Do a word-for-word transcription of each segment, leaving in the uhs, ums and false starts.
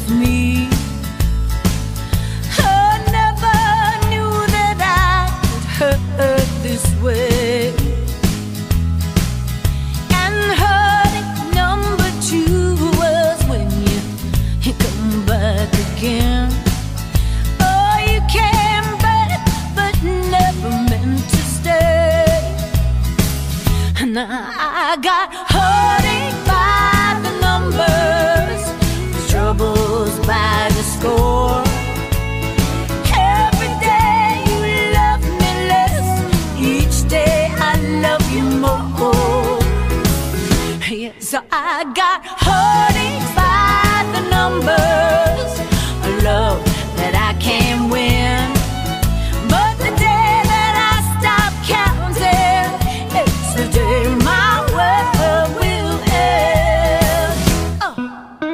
chose me. I never knew that I could hurt this way. And hurting number two was when you, you come back again. Oh, you came back but never meant to stay. Now I got hurting by the numbers, troubles by the score. Every day you love me less, each day I love you more. Yes, so I got hurting by the numbers, a love that I can't win. But the day that I stop counting, it's the day my world will end. Oh.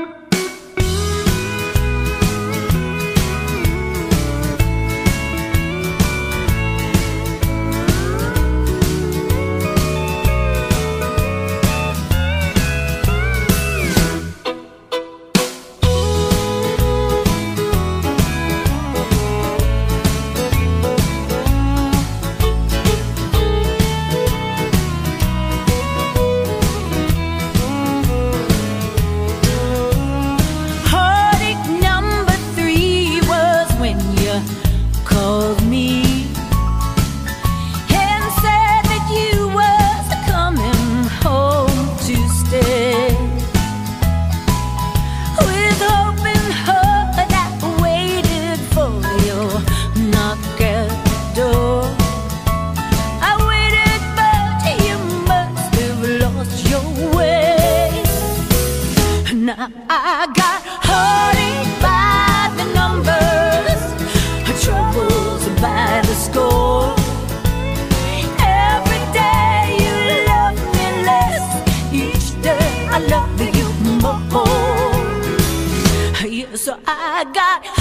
Heartache number three was when you called me and said that you was coming home to stay. With hope and hope that waited for your knock at the door. I waited, but you must have lost your way. Now I got hurting by the numbers, troubles by the score. Every day you love me less, each day I love you more. Yes, so I got